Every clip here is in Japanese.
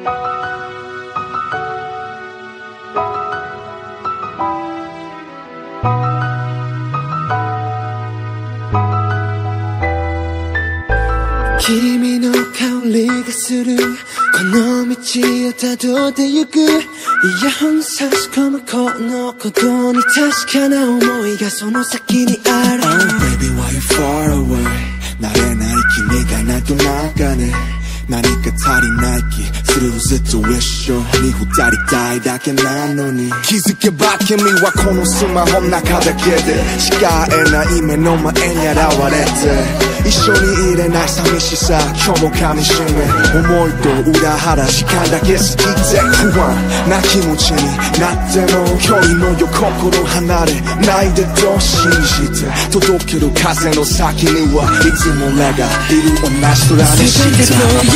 君の香りがするこの道をたどってゆくイヤホン差し込むこのことに確かな思いがその先にある Oh baby why you far away 慣れない君がないとなんかね何か足りない気するずっと一緒に二人たいだけなのに気づけば君はこのスマホの中だけでしか会えない目の前に現れて一緒にいれない寂しさ今日も噛みしめ思いと裏腹時間だけ過ぎて不安な気持ちになっても距離のよ心離れないでと信じて届ける風の先にはいつも俺がいる同じ空にして答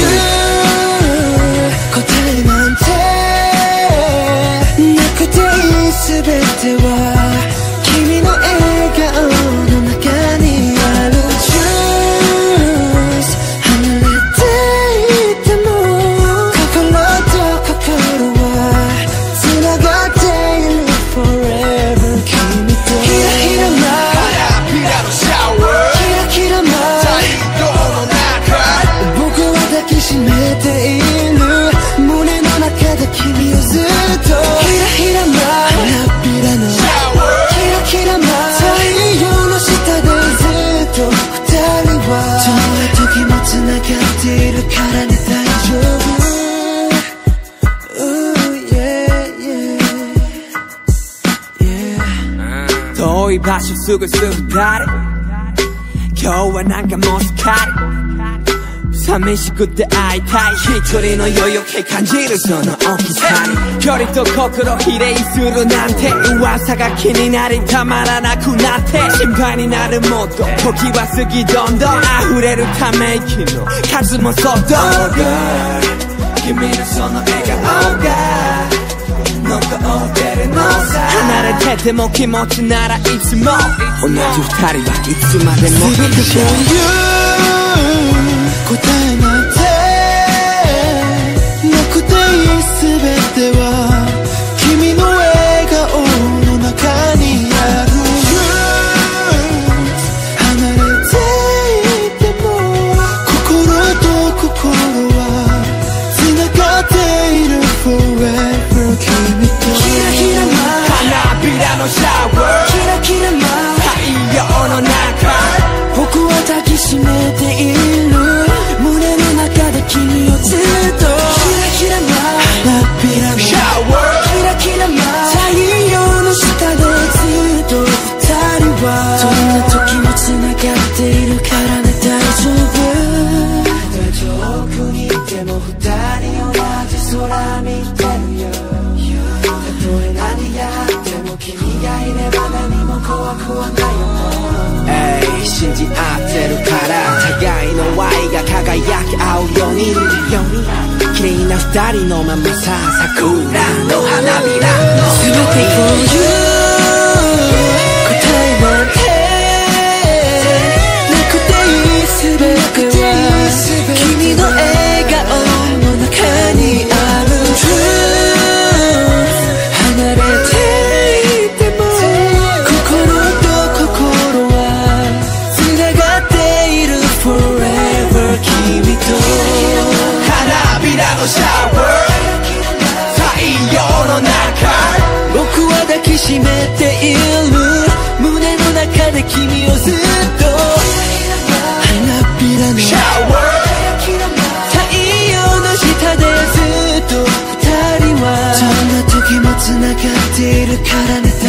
えなんてなくていい全ては君の笑顔の中にある君をずっとひらひらま花びらのシャワーキラキラま太陽の下でずっと二人は遠い時も繋がっているからね大丈夫 Ooh, yeah, yeah, yeah. 遠い場所すぐすぐ二人今日はなんかもうすっかり寂しくて会いたい一人の余裕気感じるその大きさに距離と心比例するなんて噂が気になりたまらなくなって心配になるもっと時は過ぎどんどん溢れるため息の数もそっと Oh God 君のその笑顔が残ってるのさ離れてても気持ちならいつも同じ二人はいつまでも一緒答えなんてなくていい全ては君の笑顔の中にある離れていても心と心は繋がっている Forever 君とキラキラな花びらのシャワーキラキラな太陽の中僕は抱きしめている君をずっとキラキラな花びらのシャワーキラキラな太陽の下でずっと二人はどんな時も繋がっているからね大丈夫遠くにいても二人同じ空見てるよたとえ何があっても君がいれば何も怖くはないよ信じ合ってるから互いの愛が輝き合うように綺麗な二人のままさ桜の花びら全て For you 答えなんてなくていい全ては君の笑顔の中にある Truth 離れていても心と心は繋がっている Forever 君と花びらのシャワー太陽の中僕は抱きしめている胸の中で君をずっと花びらのシャワー太陽の下でずっと二人はどんな時も繋がっているからね